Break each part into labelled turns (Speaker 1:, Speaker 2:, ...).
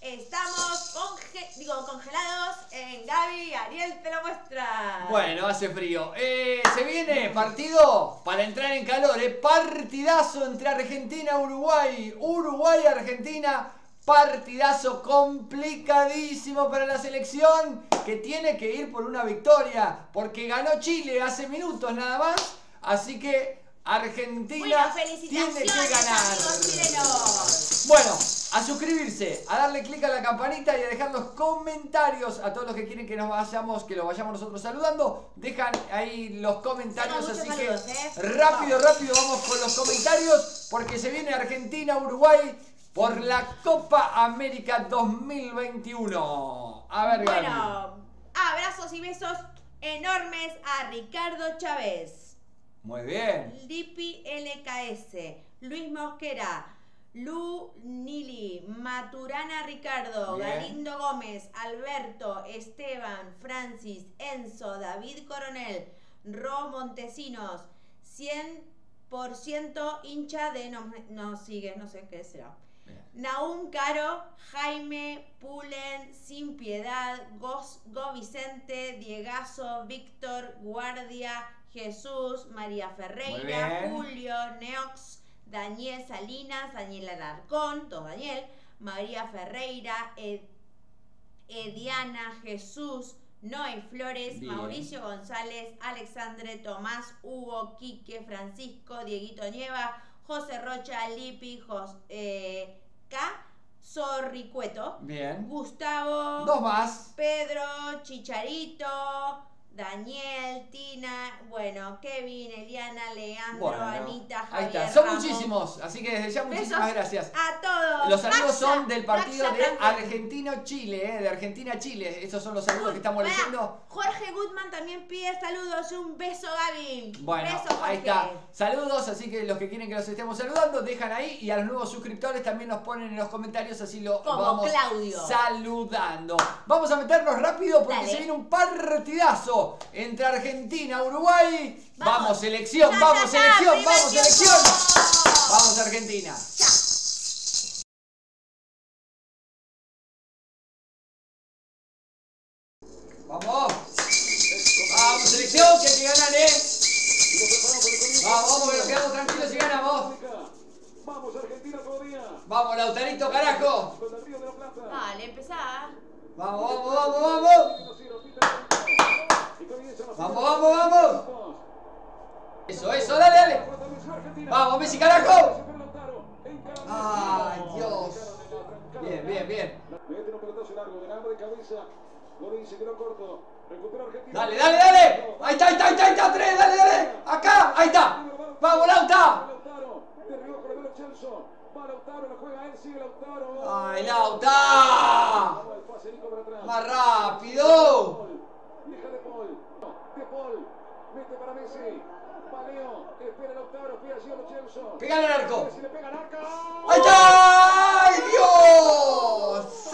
Speaker 1: Estamos congelados en Gaby. Ariel te lo muestra.
Speaker 2: Bueno, hace frío. Se viene partido para entrar en calor. Partidazo entre Argentina y Uruguay. Uruguay-Argentina. Partidazo complicadísimo para la selección que tiene que ir por una victoria. Porque ganó Chile hace minutos nada más. Así que Argentina tiene que ganar. Bueno, a suscribirse, a darle clic a la campanita y a dejar los comentarios a todos los que quieren que lo vayamos nosotros saludando. Dejan ahí los comentarios, así que rápido vamos con los comentarios porque se viene Argentina-Uruguay por la Copa América 2021. A ver, Gaby.
Speaker 1: Bueno, abrazos y besos enormes a Ricardo Chávez.
Speaker 2: Muy bien.
Speaker 1: Lipi LKS, Luis Mosquera, Lu Nili, Maturana Ricardo,
Speaker 2: bien.
Speaker 1: Galindo Gómez, Alberto, Esteban, Francis, Enzo, David Coronel, Ro Montesinos, 100% hincha de no sigue, no sé qué será.
Speaker 2: Bien.
Speaker 1: Naum Caro, Jaime, Pulen, Sin Piedad, Go Vicente, Diegazo, Víctor, Guardia, Jesús, María Ferreira, Julio, Neox, Daniel Salinas, Daniel Alarcón, todo Daniel, María Ferreira, Ediana, Jesús, Noé Flores, bien. Mauricio González, Alexandre, Tomás, Hugo, Quique, Francisco, Dieguito Nieva, José Rocha, Lipi, K, Zorricueto, bien. Gustavo, dos más. Pedro, Chicharito, Daniel, Tina, bueno, Kevin, Eliana, Leandro, Anita, Javier,
Speaker 2: ahí está, son
Speaker 1: Ramos.
Speaker 2: Muchísimos, así que desde ya muchísimas gracias
Speaker 1: A todos.
Speaker 2: Los saludos son del partido de Argentina-Chile, de Argentina-Chile. Esos son los saludos que estamos leyendo.
Speaker 1: Jorge Goodman también pide saludos. Un beso, Gaby.
Speaker 2: Bueno,
Speaker 1: beso,
Speaker 2: ahí está. Saludos, así que los que quieren que los estemos saludando, dejan ahí. Y a los nuevos suscriptores también nos ponen en los comentarios, así lo vamos saludando. Vamos a meternos rápido porque se viene un partidazo entre Argentina y Uruguay. Vamos selección, vamos selección, vamos selección. Vamos Argentina. Vamos. Vamos selección, que hay que ganar, Vamos, que nos quedamos tranquilos y ganamos.
Speaker 3: Vamos Argentina todavía.
Speaker 2: Vamos Lautarito, carajo.
Speaker 1: Dale, empezá.
Speaker 2: Vamos. Vamos. Eso, dale. Vamos, Messi, carajo. Ay, Dios. Bien.
Speaker 3: Mete un pelotazo largo, ganando de cabeza. Lo dice, quedó corto. Recupera Argentina.
Speaker 2: Dale. Ahí está, 3, dale. Acá, ahí está. Vamos, Lauta.
Speaker 3: Derribó por el Chelsea. Va Lautaro, la juega él, sigue Lautaro.
Speaker 2: Ay, Lauta. Más rápido.
Speaker 3: Deja de Paul. Mete para Messi. Paleo, espera Lautaro, espera allí a los Chelsea.
Speaker 2: Pégale al arco.
Speaker 3: Messi le pega al arco.
Speaker 2: ¡Ahí está! ¡Ay, Dios!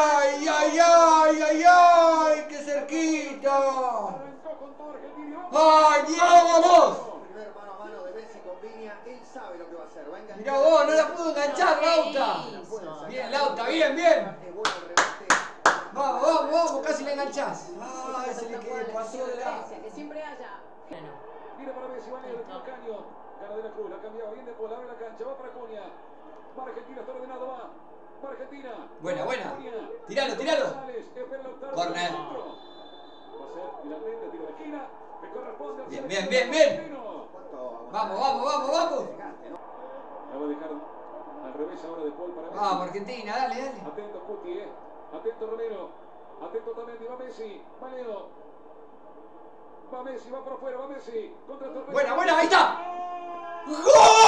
Speaker 2: ¡Ay! ¡Qué cerquita!
Speaker 3: Arrancó con todo Argentina.
Speaker 2: ¡Ay, vamos!
Speaker 4: Primer mano a mano de Messi con Viña, él sabe lo que va a hacer. Va a enganchar.
Speaker 2: Mirá vos, no la pudo enganchar, Lauta. Bien, Lauta, bien.
Speaker 4: Es bueno el remate.
Speaker 2: Vamos, casi le enganchás. Ay, se le pasó de la...
Speaker 5: Que siempre haya.
Speaker 3: Mira para Messi, va negro, tiro caño. Gana de la Cruz, la cambiaba bien de Paul, abre la cancha, va para Cunha. Va Argentina, está ordenado, va. Va Argentina.
Speaker 2: Buena. Tíralo. Corner.
Speaker 3: Va a ser finalmente tiro de esquina. Me corresponde al
Speaker 2: Bien. Vamos.
Speaker 3: La va a dejar al revés ahora de Paul para Messi.
Speaker 2: Vamos, Argentina, dale.
Speaker 3: Atento Cuti, atento Romero. Atento también, va Messi. Va Leo. Va Messi, va por afuera, va Messi. Contra Torres.
Speaker 2: Buena, ahí está. ¡Gol!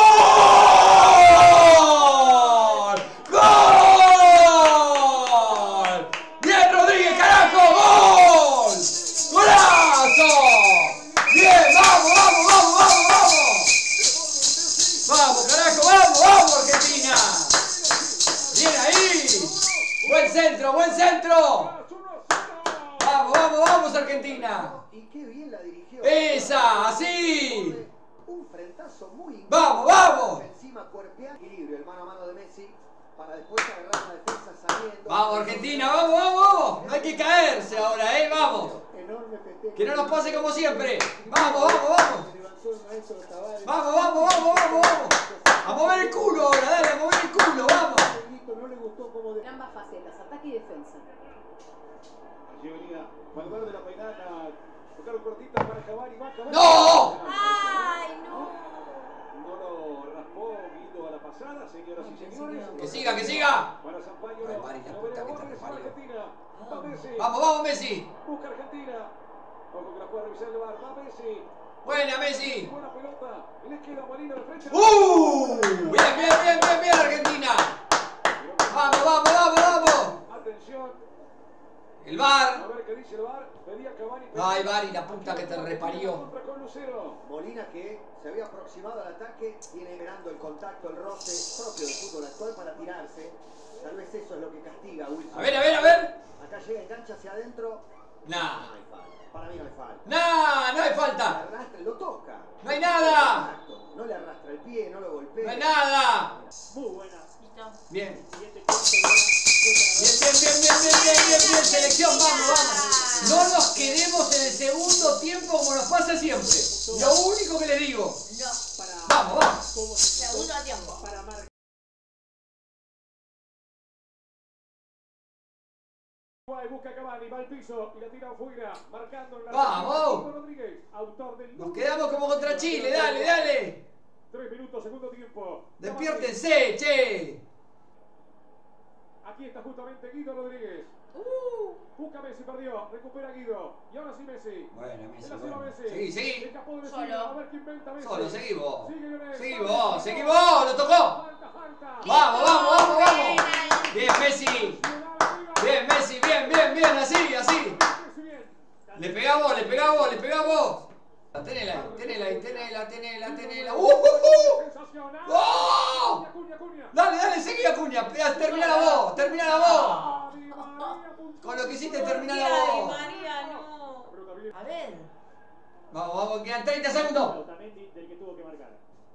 Speaker 2: ¡Bien, Rodríguez, carajo! ¡Gol! ¡Golazo! ¡Bien, vamos! ¡Vamos, carajo! ¡Vamos, Argentina! ¡Bien ahí! ¡Buen centro! ¡Vamos, Argentina!
Speaker 4: Y qué bien la dirigió.
Speaker 2: ¡Esa! ¡Así!
Speaker 4: Un frentazo muy
Speaker 2: ¡Vamos!
Speaker 4: encima cuerpear equilibrio, el mano a mano de Messi para después agarrar la defensa, salir
Speaker 2: Vamos, Argentina, vamos, vamos. No hay que caerse ahora, vamos.
Speaker 4: Enorme festejo.
Speaker 2: Que no nos pase como siempre. Vamos, vamos, vamos.
Speaker 4: Se levantó el maestro Tavares.
Speaker 2: Vamos, vamos, vamos, vamos, vamos. A mover el culo ahora, dale, a mover el culo, vamos.
Speaker 4: No le gustó como de...
Speaker 5: Ambas facetas, ataque y defensa.
Speaker 3: Allí venía Valverde de la peinada. Tocaron cortita para Cavani. Va Cavani.
Speaker 2: ¡No!
Speaker 1: ¡Ay, no!
Speaker 3: No lo raspó Guido a la pasada, señoras y señores.
Speaker 2: Que siga, que siga.
Speaker 3: Para Sampaio.
Speaker 2: Ay, Mari, la puta que te reparió.
Speaker 3: Argentina. Va Messi.
Speaker 2: Vamos, vamos, Messi.
Speaker 3: Busca Argentina. Ojo que la puede revisar el VAR. Va Messi.
Speaker 2: Buena, Messi.
Speaker 3: Buena pelota. Y le queda Molina de frente.
Speaker 2: Bien, bien, bien, bien, bien, Argentina. Vamos, vamos, vamos, vamos.
Speaker 3: Atención.
Speaker 2: El
Speaker 3: A
Speaker 2: VAR.
Speaker 3: ver qué dice el VAR. Pedía Cavani.
Speaker 2: Ay, Mari, la puta que te reparió.
Speaker 3: Contra con Lucero.
Speaker 4: Molina, que se había aproximado al ataque, viene esperando el contacto, el roce propio del fútbol actual para tirarse. Tal vez eso es lo que castiga a Wilson.
Speaker 2: A ver, a ver, a ver.
Speaker 4: Acá llega, engancha hacia adentro.
Speaker 2: Nah.
Speaker 4: No hay falta. Para mí no hay falta.
Speaker 2: Nah, no hay
Speaker 4: Le
Speaker 2: falta.
Speaker 4: arrastra, lo toca.
Speaker 2: No hay nada.
Speaker 4: Exacto. No le arrastra el pie, no lo golpea.
Speaker 2: No hay nada.
Speaker 4: Muy buena.
Speaker 1: Listo.
Speaker 2: Bien.
Speaker 4: Siguiente corte,
Speaker 2: Bien, bien, bien, bien, bien, bien, bien, bien, selección, vamos, vamos. No nos quedemos en el segundo tiempo como nos pasa siempre. Lo único que les digo.
Speaker 1: No.
Speaker 2: Vamos, vamos.
Speaker 1: Segundo tiempo.
Speaker 4: para marcar.
Speaker 3: Busca Cavani, va al piso y la tira afuera, marcando en la
Speaker 2: ¡Vamos!
Speaker 3: Rodríguez, autor del
Speaker 2: Nos quedamos como contra Chile, dale, dale.
Speaker 3: 3 minutos, segundo tiempo.
Speaker 2: Despiértense, che.
Speaker 3: Aquí está justamente Guido Rodríguez. Busca Messi, perdió, recupera Guido. Y ahora sí Messi.
Speaker 2: Bueno, Messi,
Speaker 3: En la cima
Speaker 2: bueno.
Speaker 3: Messi.
Speaker 2: Seguí, seguí.
Speaker 3: Escapó de
Speaker 1: Solo.
Speaker 3: Messi. A ver qué inventa Messi.
Speaker 2: Solo, seguí vos.
Speaker 3: Sigue Lionel.
Speaker 2: Seguí
Speaker 3: Falta,
Speaker 2: vos, seguí vos, lo tocó.
Speaker 3: Falta.
Speaker 2: Vamos, vamos, vamos, vamos.
Speaker 1: Penal.
Speaker 2: Bien, Messi. Bien, Messi, bien, bien, bien, así, así.
Speaker 3: Messi bien.
Speaker 2: Le pegamos, le pegamos, le pegamos. Tenela ahí, tenela ahí, tenela, tenela, tenela.
Speaker 3: Sensacional.
Speaker 2: ¡Oh!
Speaker 3: Acuña, Acuña.
Speaker 2: Dale, dale, seguí Acuña. Terminala vos, terminala vos.
Speaker 3: Di María, punto.
Speaker 2: Con lo que hiciste,
Speaker 1: ¿Por qué
Speaker 2: terminala
Speaker 1: la Di
Speaker 2: vos.
Speaker 1: María no?
Speaker 3: Pelota bien.
Speaker 1: A ver.
Speaker 2: Vamos, vamos, quedan 30 segundos.
Speaker 6: Otamendi, del que tuvo que marcar.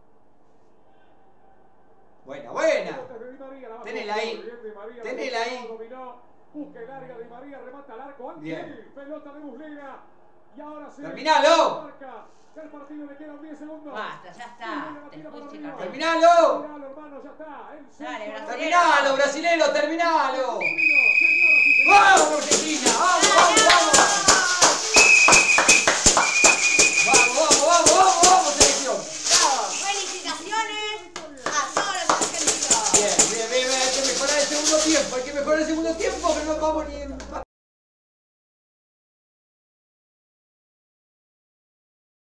Speaker 2: Buena, buena.
Speaker 3: Pelota de Di María, la bajó.
Speaker 2: Tenela ahí.
Speaker 3: Bien, Di María,
Speaker 2: Tenela ahí.
Speaker 3: dominó. Busca el área, Di María remata al arco. Ángel.
Speaker 2: Bien.
Speaker 3: Pelota de Muslera. Y ahora sí.
Speaker 2: Terminalo.
Speaker 3: Marca. Que el partido le quedan 10 segundos.
Speaker 1: Basta, ya está. Te fuiste, Carlos.
Speaker 2: Terminalo.
Speaker 3: Terminalo, hermano, ya está. El
Speaker 1: Dale,
Speaker 3: centro.
Speaker 1: brasilero.
Speaker 2: Terminalo, brasilero, terminalo.
Speaker 3: Señoras y señores.
Speaker 2: ¡Vamos, Argentina! ¡Vamos, vamos, vamos! ¡Vamos, vamos, vamos, vamos, vamos, selección!
Speaker 1: Bravo. Felicitaciones a todos los argentinos.
Speaker 2: Bien, bien, bien, hay que mejorar el segundo tiempo, hay que mejorar el segundo tiempo, que no vamos ni en...